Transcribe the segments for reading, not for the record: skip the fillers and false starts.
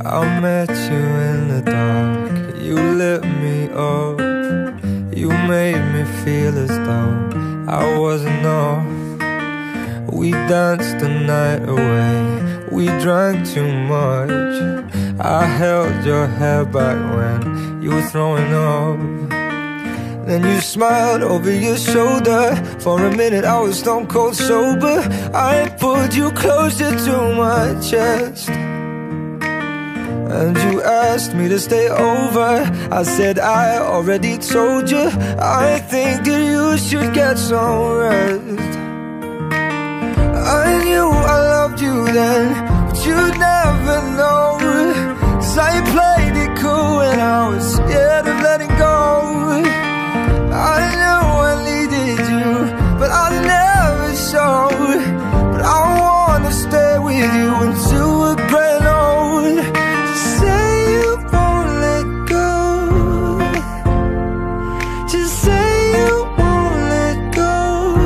I met you in the dark, you lit me up. You made me feel as though I wasn't off. We danced the night away, we drank too much. I held your hair back when you were throwing up. Then you smiled over your shoulder. For a minute I was stone cold sober. I pulled you closer to my chest, and you asked me to stay over. I said I already told you, I think that you should get some rest. I knew I loved you then, but you'd never know. 'Cause I played it cool when I was scared of letting go. I knew I needed you, but I never showed. But I wanna stay with you until we're growing old. Just say you won't let go. Just say you won't let go.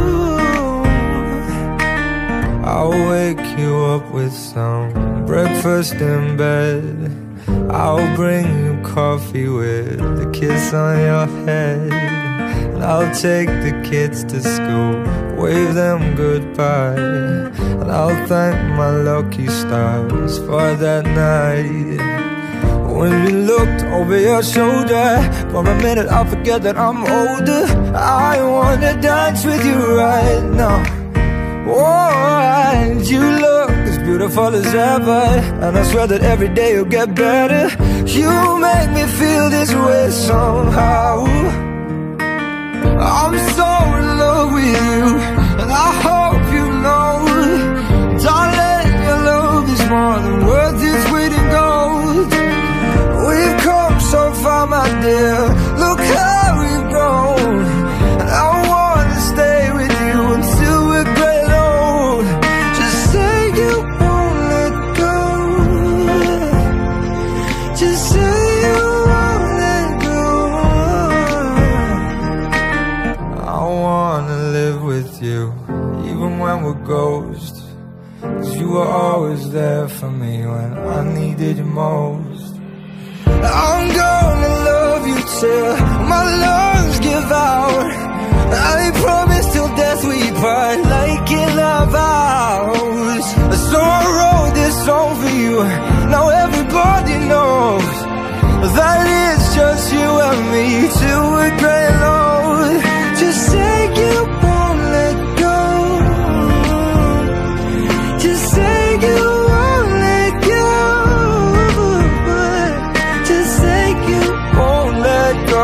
I'll wake you up with some breakfast in bed. I'll bring you coffee with a kiss on your head. And I'll take the kids to school, wave them goodbye. And I'll thank my lucky stars for that night. When you looked over your shoulder, for a minute I forget that I'm older. I wanna dance with you right now. Oh, and you look as beautiful as ever, and I swear that every day you'll get better. You make me feel this way somehow. I'm so in love with you, and I hope you know, darling, your love is more than worth its weight in gold. We've come so far, my dear, look how we've grown. And I wanna stay with you until we're great old. Just say you won't let go. Just say you won't let go. I wanna live with you, even when we're ghosts. 'Cause you were always there for me when I needed you most. I'm gonna love you till my lungs give out. I promise till death we part, like in our vows. So I wrote this song for you, now everybody knows that it's just you and me till we're growing old. Just say you won't let go. Just say you won't let go. Just say you won't let go.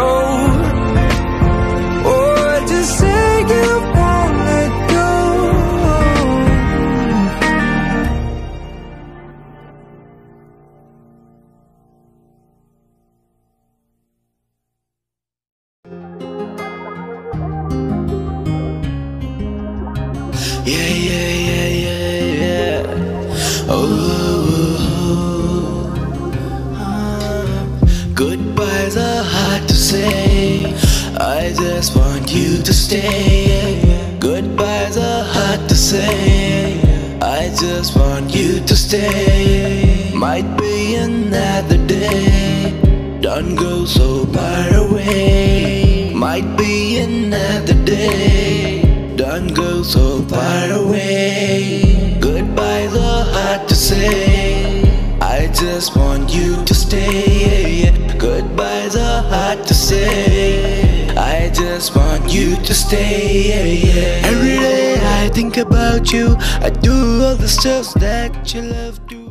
Oh, just say you won't let go. Yeah, yeah, yeah, yeah, yeah. Oh, goodbyes are hard to say. I just want you to stay. Goodbyes are hard to say. I just want you to stay. Might be another day. Don't go so far away. Might be another day. Don't go so far away. Goodbyes are hard to say. I just want you to stay. Goodbyes are hard to say. I just want you to stay. Every day I think about you. I do all the stuff that you love to.